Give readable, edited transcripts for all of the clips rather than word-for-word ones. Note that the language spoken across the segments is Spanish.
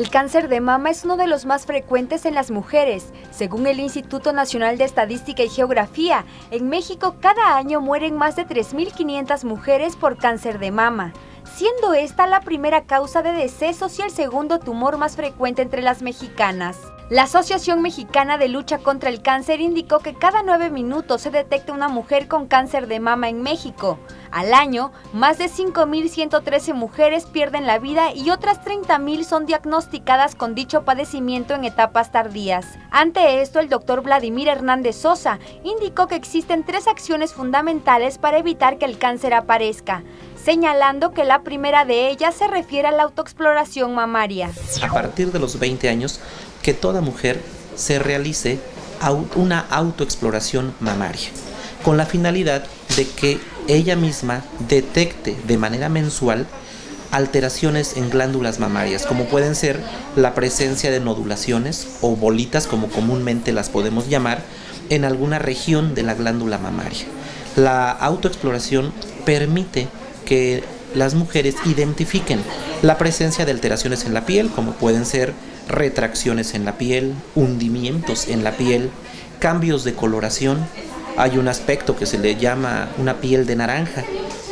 El cáncer de mama es uno de los más frecuentes en las mujeres. Según el Instituto Nacional de Estadística y Geografía, en México cada año mueren más de 3.500 mujeres por cáncer de mama, siendo esta la primera causa de decesos y el segundo tumor más frecuente entre las mexicanas. La Asociación Mexicana de Lucha contra el Cáncer indicó que cada 9 minutos se detecta una mujer con cáncer de mama en México. Al año, más de 5.113 mujeres pierden la vida y otras 30.000 son diagnosticadas con dicho padecimiento en etapas tardías. Ante esto, el doctor Vladimir Hernández Sosa indicó que existen 3 acciones fundamentales para evitar que el cáncer aparezca, señalando que la primera de ellas se refiere a la autoexploración mamaria. A partir de los 20 años, que toda mujer se realice una autoexploración mamaria, con la finalidad de que ella misma detecte de manera mensual alteraciones en glándulas mamarias, como pueden ser la presencia de nodulaciones o bolitas, como comúnmente las podemos llamar, en alguna región de la glándula mamaria. La autoexploración permite que las mujeres identifiquen la presencia de alteraciones en la piel, como pueden ser retracciones en la piel, hundimientos en la piel, cambios de coloración. Hay un aspecto que se le llama una piel de naranja.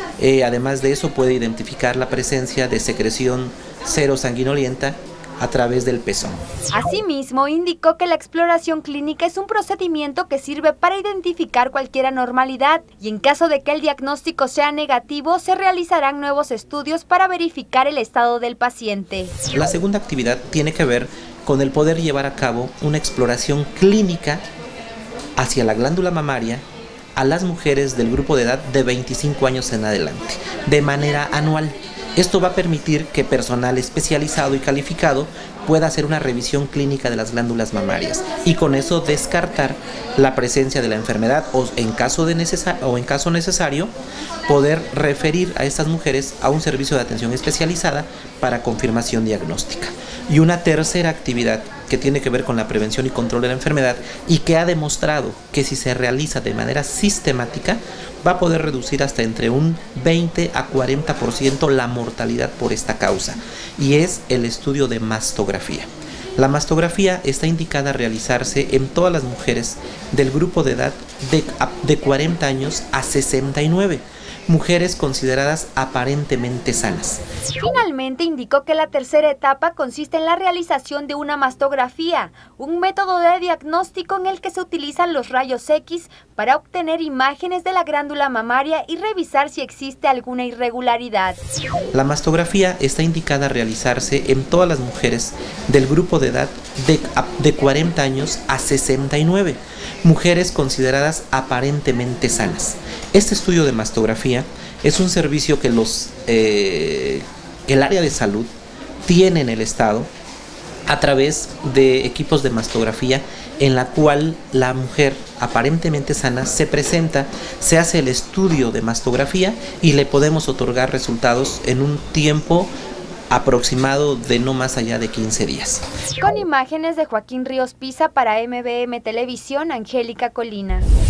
Además de eso, puede identificar la presencia de secreción serosanguinolenta a través del pezón. Asimismo, indicó que la exploración clínica es un procedimiento que sirve para identificar cualquier anormalidad y en caso de que el diagnóstico sea negativo, se realizarán nuevos estudios para verificar el estado del paciente. La segunda actividad tiene que ver con el poder llevar a cabo una exploración clínica hacia la glándula mamaria a las mujeres del grupo de edad de 25 años en adelante, de manera anual. Esto va a permitir que personal especializado y calificado pueda hacer una revisión clínica de las glándulas mamarias y con eso descartar la presencia de la enfermedad o en caso necesario poder referir a estas mujeres a un servicio de atención especializada para confirmación diagnóstica. Y una tercera actividad que tiene que ver con la prevención y control de la enfermedad y que ha demostrado que si se realiza de manera sistemática va a poder reducir hasta entre un 20 a 40% la mortalidad por esta causa, y es el estudio de mastografía. La mastografía está indicada a realizarse en todas las mujeres del grupo de edad de 40 años a 69, mujeres consideradas aparentemente sanas. Finalmente indicó que la tercera etapa consiste en la realización de una mastografía, un método de diagnóstico en el que se utilizan los rayos X para obtener imágenes de la glándula mamaria y revisar si existe alguna irregularidad. La mastografía está indicada a realizarse en todas las mujeres del grupo de edad de 40 años a 69, mujeres consideradas aparentemente sanas. Este estudio de mastografía es un servicio que el área de salud tiene en el estado a través de equipos de mastografía en la cual la mujer aparentemente sana se presenta, se hace el estudio de mastografía y le podemos otorgar resultados en un tiempo aproximado de no más allá de 15 días. Con imágenes de Joaquín Ríos Pisa para MBM Televisión, Angélica Colina.